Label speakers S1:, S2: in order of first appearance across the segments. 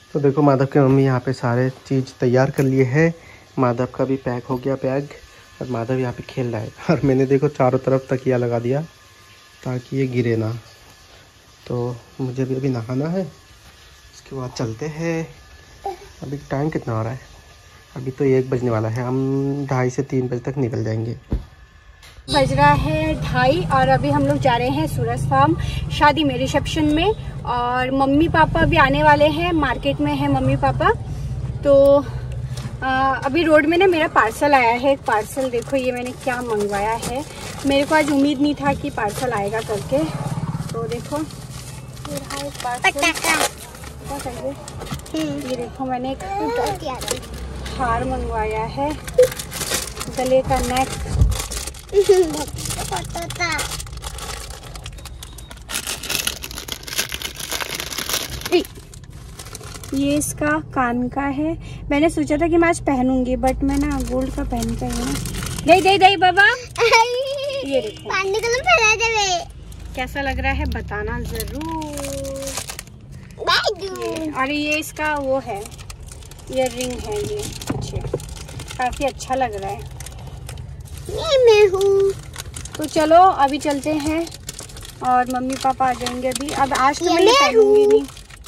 S1: तो देखो माधव की मम्मी यहाँ पे सारे चीज़ तैयार कर लिए हैं। माधव का भी पैक हो गया बैग और माधव यहाँ पे खेल रहा है। और मैंने देखो चारों तरफ तकिया लगा दिया ताकि ये गिरे ना। तो मुझे भी अभी नहाना है, उसके बाद चलते हैं। अभी टाइम कितना हो रहा है? अभी तो 1 बजने वाला है। हम 2:30 से 3 बजे तक निकल जाएंगे।
S2: बज रहा है 2:30 और अभी हम लोग जा रहे हैं सूरज फार्म शादी में, रिसेप्शन में। और मम्मी पापा भी आने वाले हैं, मार्केट में है मम्मी पापा। तो अभी रोड में ना मेरा पार्सल आया है। एक पार्सल देखो, ये मैंने क्या मंगवाया है। मेरे को आज उम्मीद नहीं था कि पार्सल आएगा करके। तो देखो ये देखो, मैंने एक हार मंगवाया है, गले का नेक। ये इसका कान का है। मैंने सोचा था कि मैं आज पहनूंगी, बट मैं ना गोल्ड का पहन के आई हूँ। दे बाबा। ये देखो कैसा लग रहा है बताना जरूर। और ये इसका वो है, ईयर रिंग है ये। अच्छे, काफी अच्छा लग रहा है। ये मैं हूँ। तो चलो अभी चलते हैं और मम्मी पापा आ जाएंगे अभी। अब आज तो मैं पहनूंगी नहीं।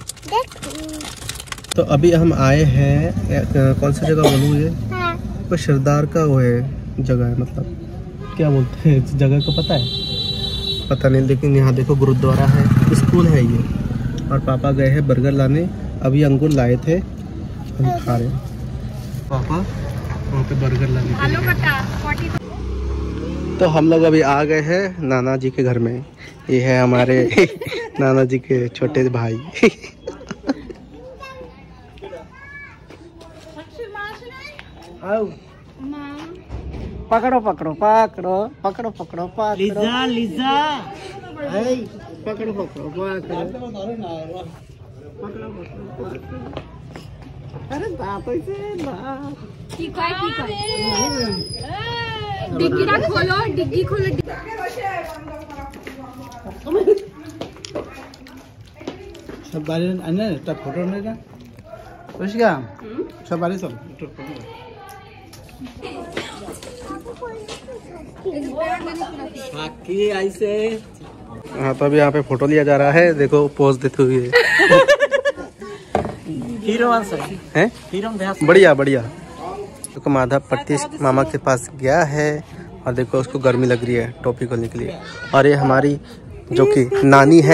S1: तो अभी हम आए हैं, कौन सा जगह बोलूँ ये? कोई सरदार का वो है जगह है, मतलब क्या बोलते हैं जगह को पता है? पता नहीं, लेकिन यहाँ देखो गुरुद्वारा है, स्कूल है ये। और पापा गए हैं बर्गर लाने। अभी अंगूर लाए थे, हम खा रहे हैं। पापा वहाँ पे बर्गर लाने। तो हम लोग अभी आ गए हैं नाना जी के घर में। ये है हमारे नाना जी के छोटे भाई।
S3: पकड़ो पकड़ो पकड़ो पकड़ो पकड़ो पकड़ो लीजा लीजा पकड़ो पकड़ो अरे दांतों से
S2: ठीक है। डिग्गी ना खोलो, डिग्गी खोलो।
S3: सब बारे अन्य तब फोटो नहीं ना कुछ क्या सब बारे सब बाकी ऐसे।
S1: हाँ, तो अभी यहाँ पे फोटो लिया जा रहा है। देखो पोज देते हुए
S3: हीरो
S1: है, बढ़िया बढ़िया। देखो माधव प्रतीश मामा के पास गया है और देखो उसको गर्मी लग रही है टोपी खोलने के लिए। और ये हमारी जो कि नानी है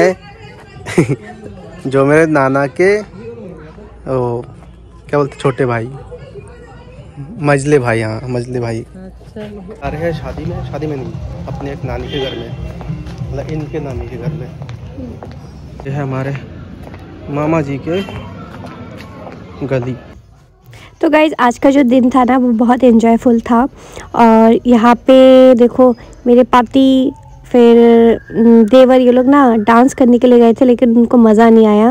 S1: जो मेरे नाना के ओ, क्या बोलते छोटे भाई, मजले भाई। हाँ मजले भाई आ रहे हैं शादी में नहीं, अपने एक नानी के घर में, मतलब इनके नानी के घर में। ये है हमारे मामा जी के गली।
S2: तो गाइज़ आज का जो दिन था ना वो बहुत एंजॉयफुल था। और यहाँ पे देखो मेरे पाती फिर देवर ये लोग ना डांस करने के लिए गए थे, लेकिन उनको मज़ा नहीं आया।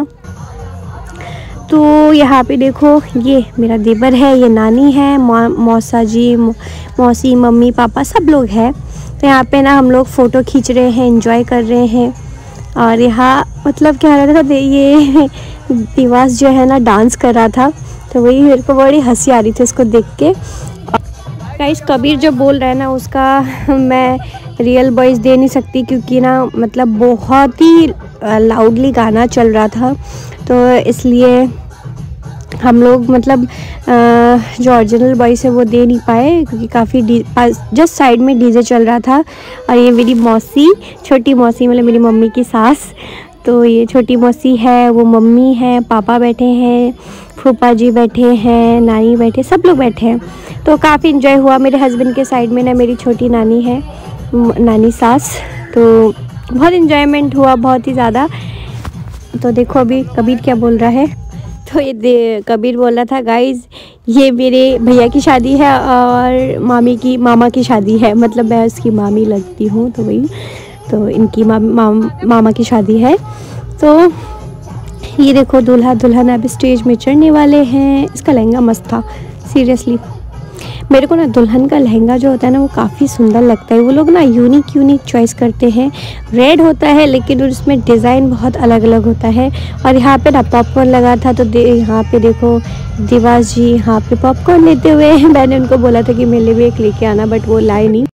S2: तो यहाँ पे देखो ये मेरा देवर है, ये नानी है, मौसा जी, मौसी, मम्मी पापा सब लोग हैं। तो यहाँ पे ना हम लोग फ़ोटो खींच रहे हैं, एंजॉय कर रहे हैं। और यहाँ मतलब क्या रहा था, ये दिवास जो है ना डांस कर रहा था, तो वही मेरे को बड़ी हंसी आ रही थी उसको देख के। गाइस कबीर जो बोल रहा है ना उसका मैं रियल वॉइस दे नहीं सकती, क्योंकि ना मतलब बहुत ही लाउडली गाना चल रहा था। तो इसलिए हम लोग मतलब जो ओरिजिनल वॉइस है वो दे नहीं पाए, क्योंकि काफ़ी जस्ट साइड में डीजे चल रहा था। और ये मेरी मौसी, छोटी मौसी मतलब मेरी मम्मी की सास। तो ये छोटी मौसी है, वो मम्मी है, पापा बैठे हैं, फूफा जी बैठे हैं, नानी बैठे, सब लोग बैठे हैं। तो काफ़ी इन्जॉय हुआ। मेरे हस्बैंड के साइड में ना मेरी छोटी नानी है, नानी सास। तो बहुत इन्जॉयमेंट हुआ, बहुत ही ज़्यादा। तो देखो अभी कबीर क्या बोल रहा है। तो ये कबीर बोल रहा था गाइज़ ये मेरे भैया की शादी है और मामा की शादी है, मतलब मैं उसकी मामी लगती हूँ। तो वही, तो इनकी मामा की शादी है। तो ये देखो दूल्हा दुल्हन अभी स्टेज में चढ़ने वाले हैं। इसका लहंगा मस्त था सीरियसली। मेरे को ना दुल्हन का लहंगा जो होता है ना वो काफ़ी सुंदर लगता है। वो लोग ना यूनिक चॉइस करते हैं। रेड होता है लेकिन उसमें डिज़ाइन बहुत अलग अलग होता है। और यहाँ पे ना पॉपकॉर्न लगा था, तो यहाँ पे देखो दिवास जी यहाँ पे पॉपकॉर्न लेते हुए हैं। मैंने उनको बोला था कि मेरे लिए भी एक लेके आना, बट वो लाए नहीं।